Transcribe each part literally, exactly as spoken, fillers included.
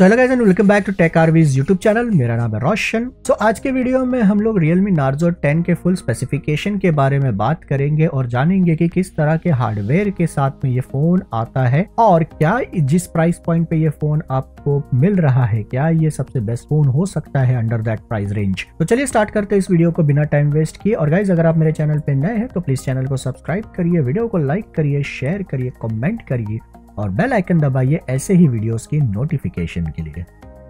So hello guys and welcome back to tech RVs YouTube channel. मेरा नाम है रोशन। सो so, आज के वीडियो में हम लोग Realme Narzo टेन के फुल स्पेसिफिकेशन के बारे में बात करेंगे और जानेंगे कि किस तरह के हार्डवेयर के साथ में ये फोन आता है और क्या जिस प्राइस पॉइंट पे ये फोन आपको मिल रहा है क्या ये सबसे बेस्ट फोन हो सकता है अंडर दैट प्राइस रेंज। तो चलिए स्टार्ट करते हैं इस वीडियो को बिना टाइम वेस्ट किए। और गाइज अगर आप मेरे चैनल पे नए हैं तो प्लीज चैनल को सब्सक्राइब करिए, वीडियो को लाइक करिए, शेयर करिए, कमेंट करिए और बेल आइकन दबाइए ऐसे ही वीडियोस की नोटिफिकेशन के लिए।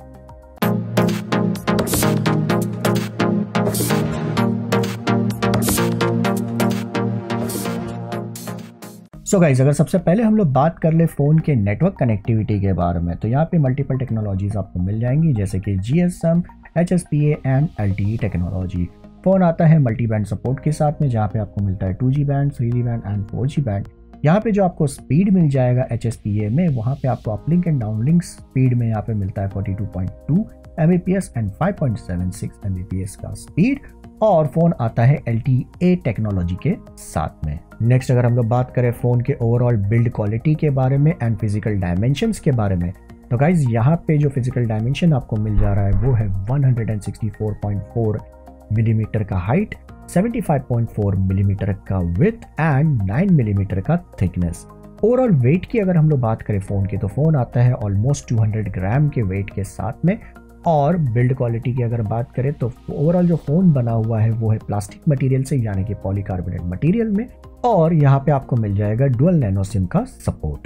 सो so गाइज अगर सबसे पहले हम लोग बात कर ले फोन के नेटवर्क कनेक्टिविटी के बारे में तो यहाँ पे मल्टीपल टेक्नोलॉजीज आपको मिल जाएंगी जैसे कि G S M, H S P A and L T E technology. Phone आता है मल्टी बैंड सपोर्ट के साथ में जहाँ पे आपको मिलता है two G band, three G band and four G band. यहाँ पे जो आपको स्पीड मिल जाएगा एच एस पी ए में, वहाँ पे आपको अपलिंक एंड डाउनलिंक स्पीड में यहाँ पे मिलता है forty two point two M A P S and five point seven six M A P S का स्पीड। और फोन आता है एल टी ए टेक्नोलॉजी के साथ में। नेक्स्ट अगर हम लोग बात करें फोन के ओवरऑल बिल्ड क्वालिटी के बारे में एंड फिजिकल डायमेंशंस के बारे में तो गाइज यहाँ पे जो फिजिकल डायमेंशन आपको मिल जा रहा है वो है one sixty four point four millimetre का height, seventy five point four millimetre का विड्थ एंड नाइन मिलीमीटर का थिकनेस। ओवरऑल वेट की अगर हम लोग बात करें फोन की तो फोन आता है ऑलमोस्ट टू हंड्रेड ग्राम के वेट के साथ में। और बिल्ड क्वालिटी की अगर बात करें तो ओवरऑल जो फोन बना हुआ है वो है प्लास्टिक मटेरियल से यानी कि पॉलीकार्बोनेट मटेरियल में। और यहाँ पे आपको मिल जाएगा डुअल नैनो सिम का सपोर्ट।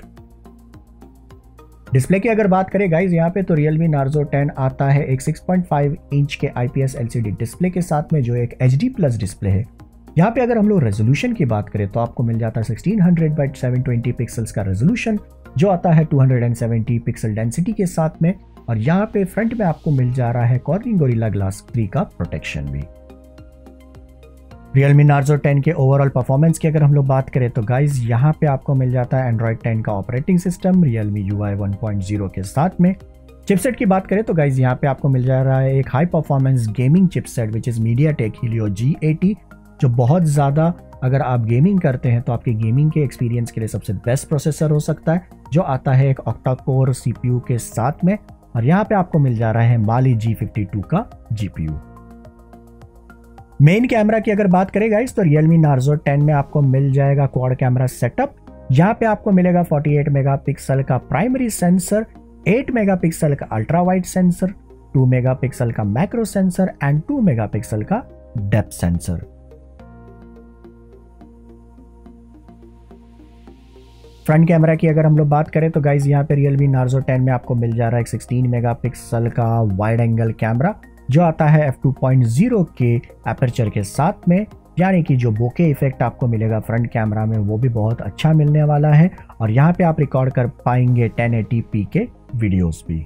डिस्प्ले की अगर बात करें गाइज यहाँ पे तो Realme Narzo टेन आता है एक सिक्स पॉइंट फाइव इंच के I P S L C D display के साथ में जो एक एच डी प्लस डिस्प्ले है। यहाँ पे अगर हम लोग रेजोल्यूशन की बात करें तो आपको मिल जाता है sixteen hundred by seven twenty pixels का रेजोल्यूशन जो आता है two hundred seventy pixel density के साथ में। और यहाँ पे फ्रंट में आपको मिल जा रहा है Corning Gorilla Glass थ्री का प्रोटेक्शन भी। Realme Narzo टेन के ओवरऑल परफॉर्मेंस की अगर हम लोग बात करें तो गाइज यहाँ पे आपको मिल जाता है Android टेन का operating system Realme U I one point zero के साथ में। चिपसेट की बात करें तो गाइज यहाँ पे आपको मिल जा रहा है एक high performance gaming chipset which is MediaTek Helio G eighty जो बहुत ज़्यादा अगर आप गेमिंग करते हैं तो आपके गेमिंग के एक्सपीरियंस के लिए सबसे बेस्ट प्रोसेसर हो सकता है जो आता है एक octa core C P U के साथ में। और यहाँ पे आपको मिल जा रहा है Mali जी फिफ्टी टू का G P U. Main camera की अगर बात करें गाइस तो Realme Narzo टेन में आपको मिल जाएगा क्वाड कैमरा सेटअप। यहाँ पे आपको मिलेगा फोर्टी एट मेगापिक्सल का प्राइमरी सेंसर, एट मेगापिक्सल का ultra wide sensor, two megapixel का macro sensor and two megapixel का डेप्थ सेंसर। फ्रंट कैमरा की अगर हम लोग बात करें तो गाइज यहाँ पे Realme Narzo टेन में आपको मिल जा रहा है एक सिक्सटीन मेगापिक्सल का वाइड एंगल कैमरा जो आता है एफ टू पॉइंट ज़ीरो के एपर्चर के साथ में, यानी कि जो बोके इफेक्ट आपको मिलेगा फ्रंट कैमरा में वो भी बहुत अच्छा मिलने वाला है। और यहाँ पे आप रिकॉर्ड कर पाएंगे टेन एटी पी के वीडियोस भी।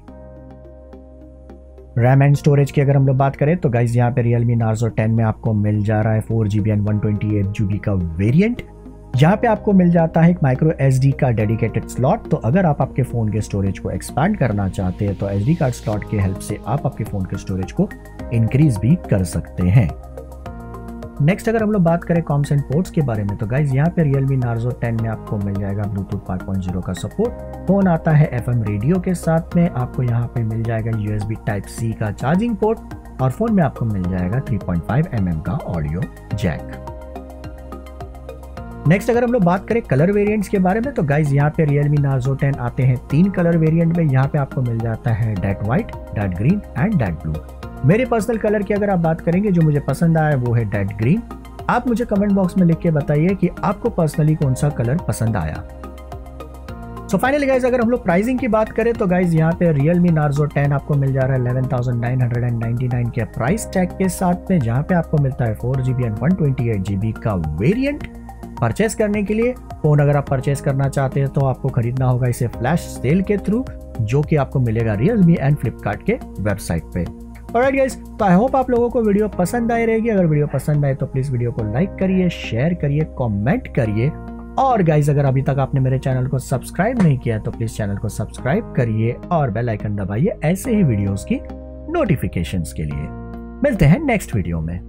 रैम एंड स्टोरेज की अगर हम लोग बात करें तो गाइज यहाँ पे Realme Narzo टेन में आपको मिल जा रहा है four G B and one twenty eight G B का वेरिएंट। यहाँ पे आपको मिल जाता है एक माइक्रो एस डी का डेडिकेटेड स्लॉट। तो अगर आप आपके फोन के स्टोरेज को एक्सपैंड करना चाहते हैं तो एस डी कार्ड स्लॉट के हेल्प से आप आपके फोन के स्टोरेज को इंक्रीज भी कर सकते हैं। नेक्स्ट अगर हम लोग बात करें कॉम्स एंड पोर्ट्स के बारे में तो गाइज यहाँ पे Realme Narzo टेन में आपको मिल जाएगा ब्लूटूथ फाइव पॉइंट ज़ीरो का सपोर्ट। फोन आता है एफ एम रेडियो के साथ में, आपको यहाँ पे मिल जाएगा U S B type C का चार्जिंग पोर्ट और फोन में आपको मिल जाएगा three point five M M का ऑडियो जैक। नेक्स्ट अगर हम लोग बात करें कलर वेरिएंट्स के बारे में तो गाइज यहाँ पे Realme Narzo टेन आते हैं तीन कलर वेरिएंट में। यहाँ पे आपको मिल जाता है that white, that green and that blue. मेरे पर्सनल कलर की अगर आप बात करेंगे जो मुझे पसंद आया वो है डैट ग्रीन। आप मुझे कमेंट बॉक्स में लिख के बताइए कि आपको पर्सनली कौन सा कलर पसंद आया। सो फाइनली गाइज अगर हम लोग प्राइसिंग की बात करें तो गाइज यहाँ पे Realme Narzo टेन आपको मिल जा रहा है eleven thousand nine hundred ninety nine के प्राइस टैग के साथ में, जहाँ पे आपको मिलता है four G B and one twenty eight G B का वेरिएंट। परचेस करने के लिए फोन अगर आप परचेस करना चाहते हैं तो आपको खरीदना होगा इसे फ्लैश सेल के थ्रू जो कि आपको मिलेगा Realme एंड फ्लिपकार्ट के वेबसाइट पे। ऑलराइट गाइस, तो आई होप आप लोगों को वीडियो पसंद आई रहेगी। अगर वीडियो पसंद आए तो प्लीज वीडियो को लाइक करिए, शेयर करिए, कमेंट करिए। और गाइस अगर अभी तक आपने मेरे चैनल को सब्सक्राइब नहीं किया तो प्लीज चैनल को सब्सक्राइब करिए और बेल आइकन दबाइए ऐसे ही वीडियोस की नोटिफिकेशंस के लिए। मिलते हैं नेक्स्ट वीडियो में।